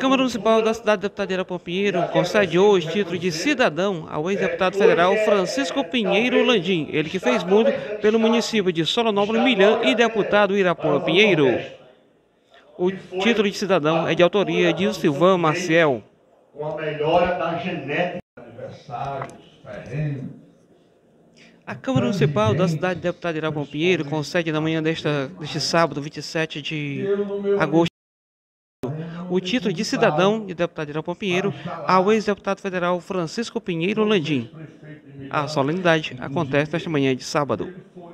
Câmara Municipal da cidade de deputado Irapuã Pinheiro concede hoje título de cidadão ao ex-deputado federal Francisco Pinheiro Landim, ele que fez muito pelo município de Soronópolis, Milhã, e deputado Irapuã Pinheiro. O título de cidadão é de autoria de Silvan Maciel. Com a melhora da genética, aniversários, ferrenhos. A Câmara Municipal da cidade de deputado Irapuã Pinheiro concede na manhã deste sábado, 27 de agosto, o título de cidadão de deputado Irapuã Pinheiro ao ex-deputado federal Francisco Pinheiro Landim. A solenidade acontece nesta manhã de sábado.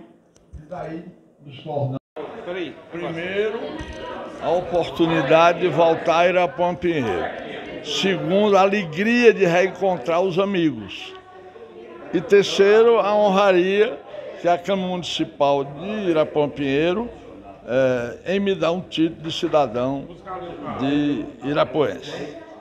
Primeiro, a oportunidade de voltar a Irapuã Pinheiro. Segundo, a alegria de reencontrar os amigos. E terceiro, a honraria que a Câmara Municipal de Irapuã Pinheiro em me dar um título de cidadão de irapuense.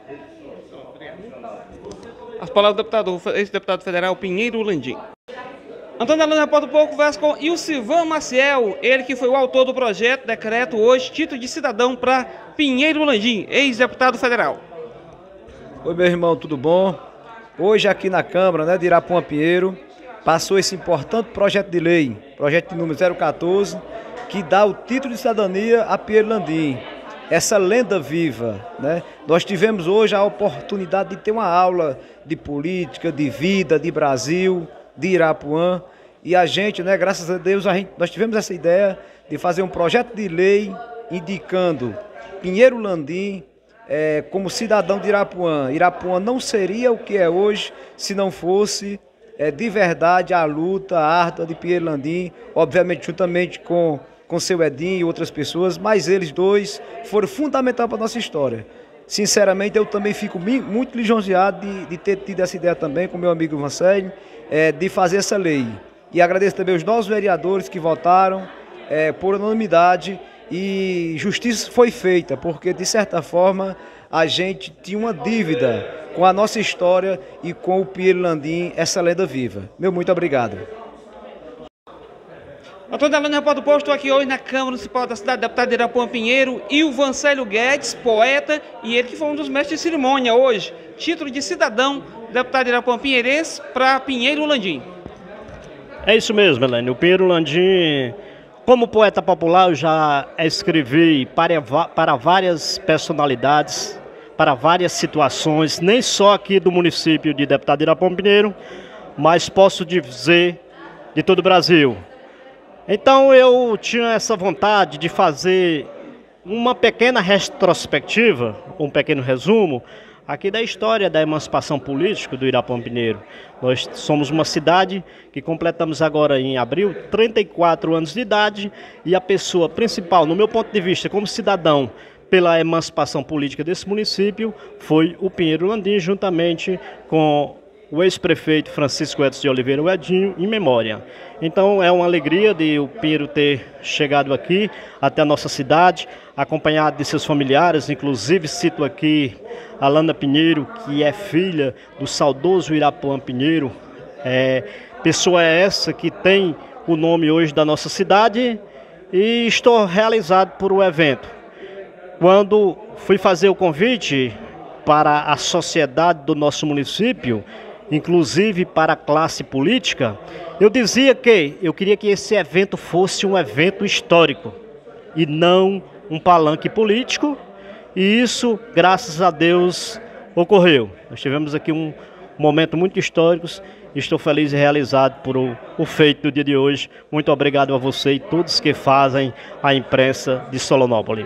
As palavras do ex-deputado federal Pinheiro Landim. Antônio Alano, repórter do Povo, conversa com Silvan Maciel, ele que foi o autor do projeto, decreto hoje, título de cidadão para Pinheiro Landim, ex-deputado federal. Oi, meu irmão, tudo bom? Hoje aqui na Câmara, de Irapuã Pinheiro, passou esse importante projeto de lei, projeto de número 014, que dá o título de cidadania a Pinheiro Landim, essa lenda viva, Nós tivemos hoje a oportunidade de ter uma aula de política, de vida, de Brasil, de Irapuã, e a gente, graças a Deus, nós tivemos essa ideia de fazer um projeto de lei indicando Pinheiro Landim como cidadão de Irapuã. Irapuã não seria o que é hoje se não fosse de verdade a luta árdua de Pinheiro Landim, obviamente juntamente com seu Edinho e outras pessoas, mas eles dois foram fundamentais para a nossa história. Sinceramente, eu também fico muito lisonjeado de ter tido essa ideia também com meu amigo Vancelli, de fazer essa lei. E agradeço também os nossos vereadores que votaram por unanimidade, e justiça foi feita, porque de certa forma a gente tinha uma dívida com a nossa história e com o Pinheiro Landim, essa lenda viva. Meu muito obrigado. Antônio Alano, repórter do Povo, estou aqui hoje na Câmara Municipal da cidade, deputado Irapuã Pinheiro, e o Vancélio Guedes, poeta, e ele que foi um dos mestres de cerimônia hoje. Título de cidadão, deputado Irapuã Pinheirense para Pinheiro Landim. É isso mesmo, Helene. O Pinheiro Landim, como poeta popular, eu já escrevi para várias personalidades, para várias situações, nem só aqui do município de deputado Irapuã Pinheiro, mas posso dizer de todo o Brasil. Então eu tinha essa vontade de fazer uma pequena retrospectiva, um pequeno resumo, aqui da história da emancipação política do Irapuã Pinheiro. Nós somos uma cidade que completamos agora em abril 34 anos de idade, e a pessoa principal, no meu ponto de vista, como cidadão, pela emancipação política desse município, foi o Pinheiro Landim, juntamente com o ex-prefeito Francisco Edson de Oliveira, o Edinho, em memória. Então é uma alegria de o Pinheiro ter chegado aqui, até a nossa cidade, acompanhado de seus familiares, inclusive cito aqui a Lana Pinheiro, que é filha do saudoso Irapuã Pinheiro. Pessoa essa que tem o nome hoje da nossa cidade, e estou realizado por o evento. Quando fui fazer o convite para a sociedade do nosso município, inclusive para a classe política, eu dizia que eu queria que esse evento fosse um evento histórico e não um palanque político, e isso, graças a Deus, ocorreu. Nós tivemos aqui um momento muito histórico e estou feliz e realizado por o feito do dia de hoje. Muito obrigado a você e todos que fazem a imprensa de Soronópolis.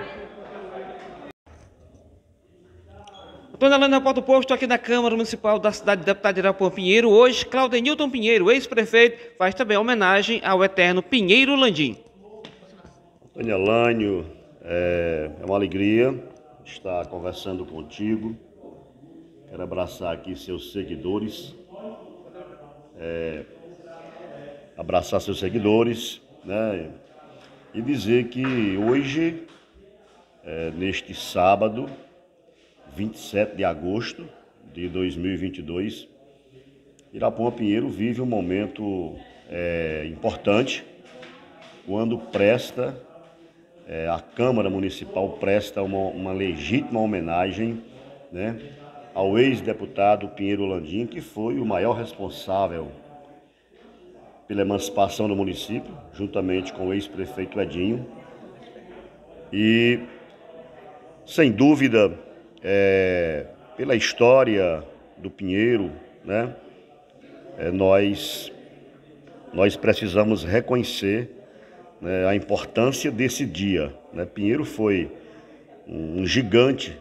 Antônio Alano, repórter do Povo, estou aqui na Câmara Municipal da cidade de deputado Irapuã Pinheiro. Hoje, Claudenilton Pinheiro, ex-prefeito, faz também homenagem ao eterno Pinheiro Landim. Antônio Alano, é uma alegria estar conversando contigo. Quero abraçar aqui seus seguidores, e dizer que hoje, neste sábado, 27 de agosto de 2022, Irapuã Pinheiro vive um momento importante, quando a Câmara Municipal presta uma legítima homenagem né, ao ex-deputado Pinheiro Landim, que foi o maior responsável pela emancipação do município, juntamente com o ex-prefeito Edinho. E, sem dúvida, pela história do Pinheiro, né, nós precisamos reconhecer, né, a importância desse dia, né? Pinheiro foi um gigante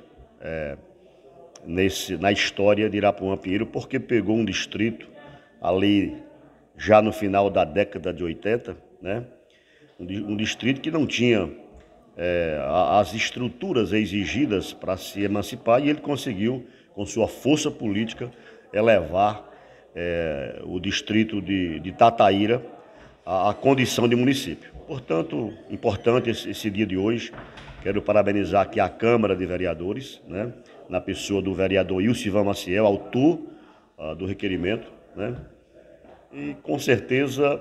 na história de Irapuã Pinheiro, porque pegou um distrito ali já no final da década de 80, né? Um distrito que não tinha as estruturas exigidas para se emancipar, e ele conseguiu, com sua força política, elevar o distrito de Tataíra à condição de município. Portanto, importante esse dia de hoje. Quero parabenizar aqui a Câmara de Vereadores, né, na pessoa do vereador Ilcivan Maciel, autor do requerimento, né? E com certeza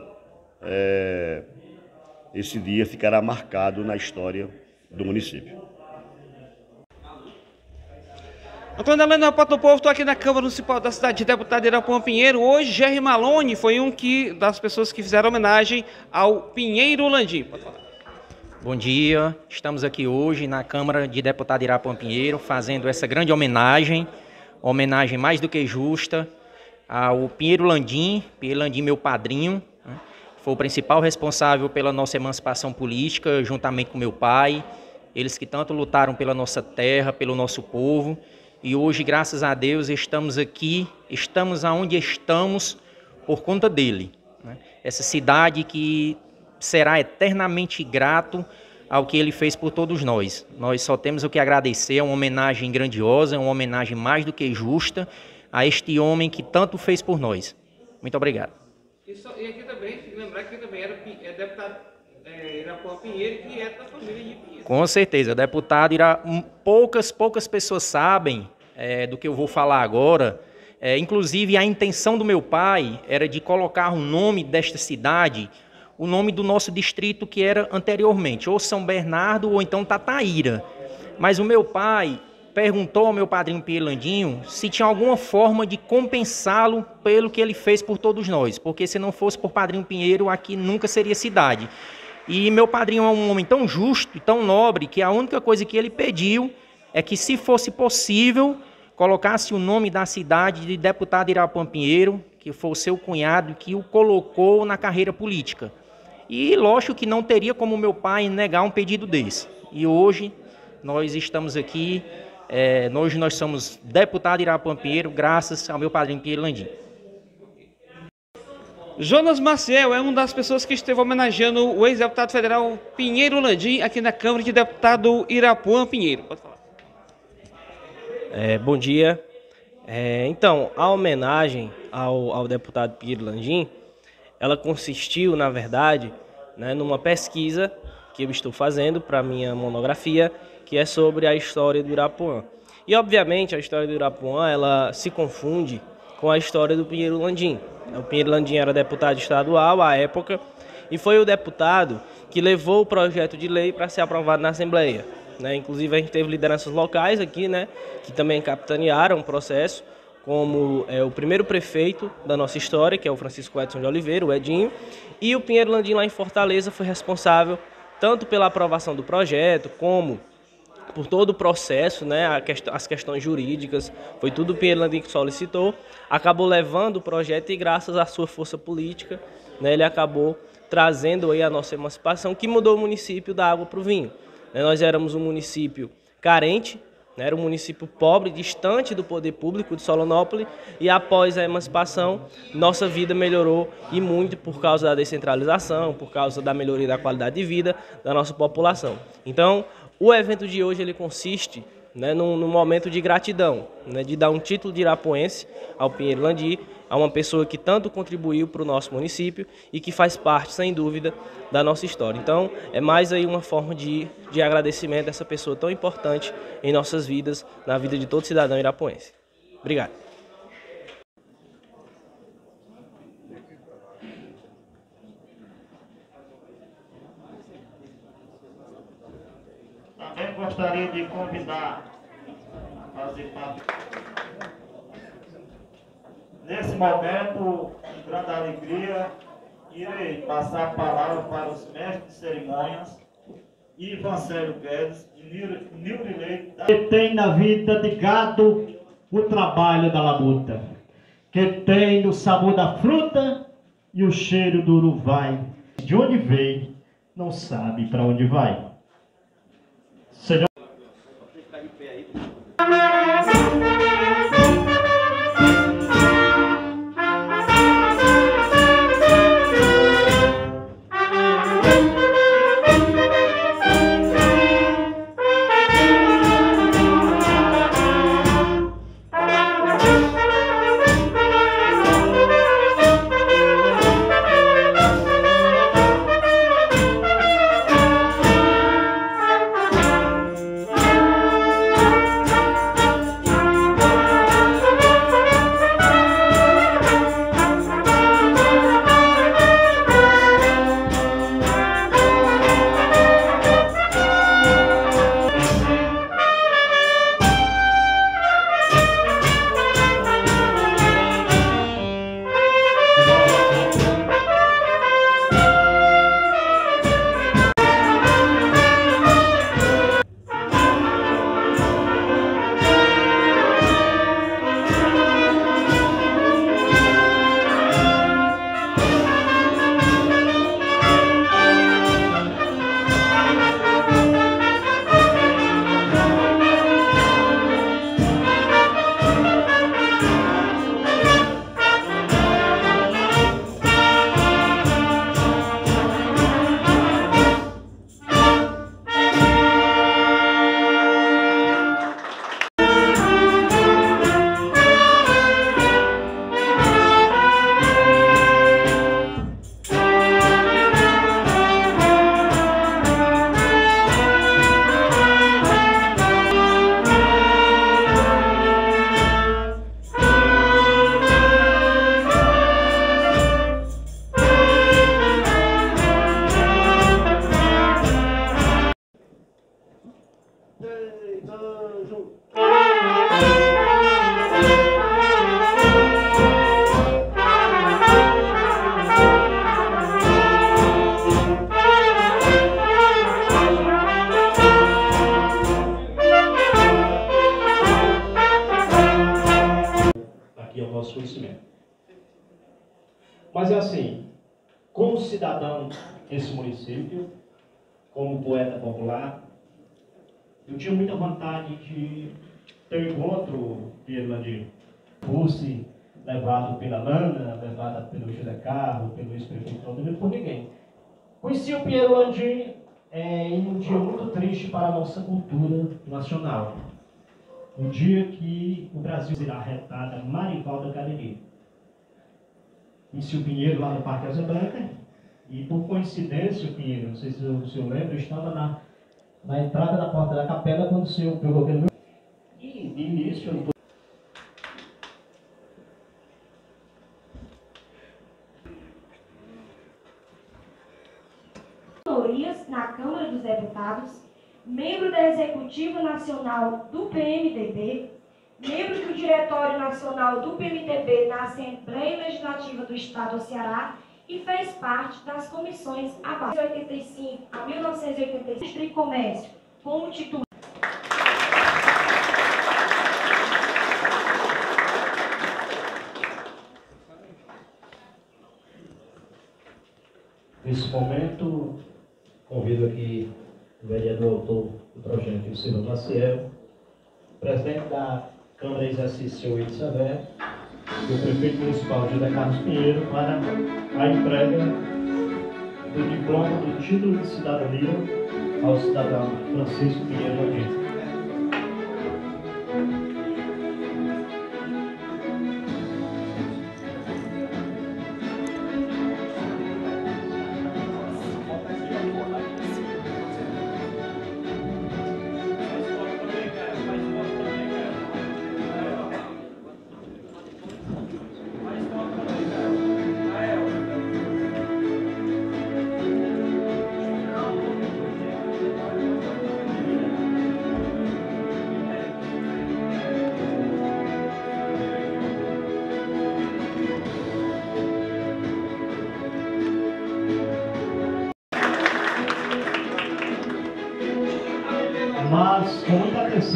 esse dia ficará marcado na história do município. Antônio Helena, Porta do Povo, estou aqui na Câmara Municipal da cidade de deputado Irapuã Pinheiro. Hoje, Jerry Malone foi das pessoas que fizeram homenagem ao Pinheiro Landim. Pode falar. Bom dia, estamos aqui hoje na Câmara de Deputado Irapuã Pinheiro fazendo essa grande homenagem mais do que justa ao Pinheiro Landim, meu padrinho, né? Foi o principal responsável pela nossa emancipação política, juntamente com meu pai, eles que tanto lutaram pela nossa terra, pelo nosso povo, e hoje, graças a Deus, estamos aqui, estamos aonde estamos por conta dele, né? Essa cidade que será eternamente grato ao que ele fez por todos nós. Nós só temos o que agradecer, é uma homenagem grandiosa, é uma homenagem mais do que justa a este homem que tanto fez por nós. Muito obrigado. E aqui também, lembrar que também é deputado Irapuã Pinheiro, que é da família de Pinheiro. Com certeza, deputado poucas pessoas sabem do que eu vou falar agora. Inclusive, a intenção do meu pai era de colocar o nome desta cidade, o nome do nosso distrito que era anteriormente, ou São Bernardo ou então Tataíra. Mas o meu pai perguntou ao meu padrinho Pinheiro Landinho se tinha alguma forma de compensá-lo pelo que ele fez por todos nós, porque se não fosse por Padrinho Pinheiro, aqui nunca seria cidade. E meu padrinho é um homem tão justo e tão nobre que a única coisa que ele pediu é que, se fosse possível, colocasse o nome da cidade de deputado Irapuã Pinheiro, que foi o seu cunhado que o colocou na carreira política. E lógico que não teria como meu pai negar um pedido desse. E hoje nós estamos aqui, hoje nós somos deputado Irapuã Pinheiro, graças ao meu padrinho Pinheiro Landim. Jonas Maciel é uma das pessoas que esteve homenageando o ex-deputado federal Pinheiro Landim aqui na Câmara de Deputado Irapuã Pinheiro. Pode falar. Bom dia. Então, a homenagem ao deputado Pinheiro Landim, ela consistiu, na verdade, né, numa pesquisa que eu estou fazendo para minha monografia, que é sobre a história do Irapuã. E, obviamente, a história do Irapuã, ela se confunde com a história do Pinheiro Landim. O Pinheiro Landim era deputado estadual à época e foi o deputado que levou o projeto de lei para ser aprovado na Assembleia, né? Inclusive, a gente teve lideranças locais aqui, né, que também capitanearam o processo, como o primeiro prefeito da nossa história, que é o Francisco Edson de Oliveira, o Edinho, e o Pinheiro Landim lá em Fortaleza foi responsável tanto pela aprovação do projeto, como por todo o processo, né, as questões jurídicas, foi tudo o Pinheiro Landim que solicitou, acabou levando o projeto e, graças à sua força política, né, ele acabou trazendo aí a nossa emancipação, que mudou o município da água para o vinho. Nós éramos um município carente, né, era um município pobre, distante do poder público de Solonópolis, e após a emancipação, nossa vida melhorou, e muito por causa da descentralização, por causa da melhoria da qualidade de vida da nossa população. Então, o evento de hoje ele consiste, né, num momento de gratidão, né, de dar um título de irapuense ao Pinheiro Landim, a uma pessoa que tanto contribuiu para o nosso município e que faz parte, sem dúvida, da nossa história. Então, é mais aí uma forma de agradecimento dessa pessoa tão importante em nossas vidas, na vida de todo cidadão irapuense. Obrigado. Também gostaria de convidar a fazer parte. Nesse momento, com grande alegria, irei passar a palavra para os mestres de cerimônias, Ivan Célio Guedes e Nilrilei. Que tem na vida de gado o trabalho da labuta, que tem o sabor da fruta e o cheiro do uruvai. De onde veio, não sabe para onde vai. Senhor... Aqui é o nosso conhecimento. Mas é assim, como cidadão desse município, como poeta popular, eu tinha muita vontade de ter encontro, Piero Landim, fosse levado pela Lana, levado pelo José Carlos, pelo ex-prefeito Claudemiro, por ninguém. Conheci o Piero Landim em um dia muito triste para a nossa cultura nacional. Um dia que o Brasil será retada Marivalda Galeria. Conheci o Pinheiro lá no Parque Asa Branca, e por coincidência, o Pinheiro, não sei se o senhor lembra, eu estava na entrada da porta da capela quando o senhor pegou aquele meu... E de início eu não na Câmara dos Deputados, membro da Executiva Nacional do PMDB, membro do Diretório Nacional do PMDB na Assembleia Legislativa do Estado do Ceará e fez parte das comissões abaixo de 1985 a 1986 de Comércio, como titular. Nesse momento, convido aqui o vereador autor do projeto, o Silvio Maciel, presidente da Câmara Exercício 8 Severo, e o prefeito municipal José Carlos Pinheiro para a entrega do diploma do título de cidadania ao cidadão Francisco Pinheiro Landim.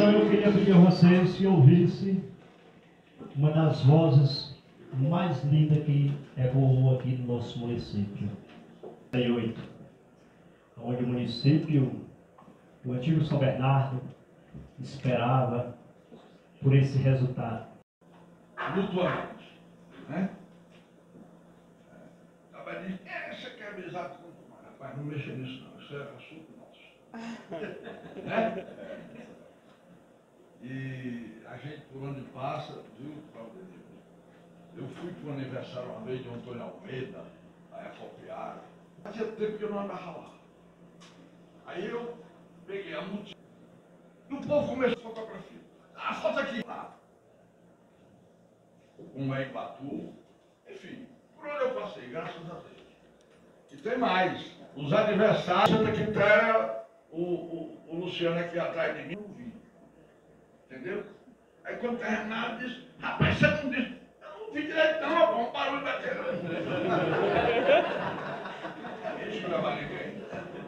Então eu queria pedir a vocês que ouvissem uma das vozes mais lindas que ecoou aqui no nosso município. 68, onde o município, o antigo São Bernardo, esperava por esse resultado. Mutuamente, né? Acaba de você quer avisar com... Rapaz, não mexa nisso não, isso é assunto nosso. Né? E a gente, por onde passa, viu, Claudio? Eu fui para o aniversário uma vez de Antônio Almeida, aí a Copiara. Fazia tempo que eu não andava lá. Aí eu peguei a multidão. E o povo começou a fotografia. A foto aqui. Lá. Como é em Batu. Enfim, por onde eu passei, graças a Deus. E tem mais. Os aniversários daqui até o Luciano aqui atrás de mim, não vi. Entendeu? Aí quando terminar, disse, rapaz, você não disse. Eu não vi direito não, rapaz, um barulho daquele. Deixa eu gravar ninguém.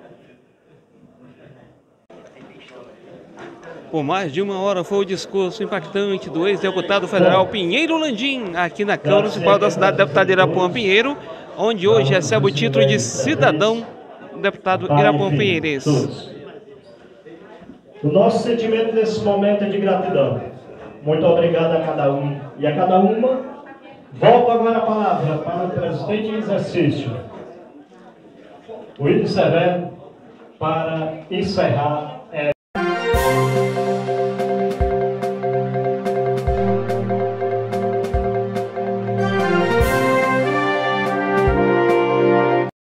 Por mais de 1 hora foi o discurso impactante do ex-deputado federal Pinheiro Landim, aqui na Câmara Municipal da cidade, deputado Irapuã Pinheiro, onde hoje recebe o título de cidadão do deputado Irapuã Pinheirense. O nosso sentimento nesse momento é de gratidão. Muito obrigado a cada um e a cada uma. Volto agora a palavra para o presidente em exercício, o Wilson Severo, para encerrar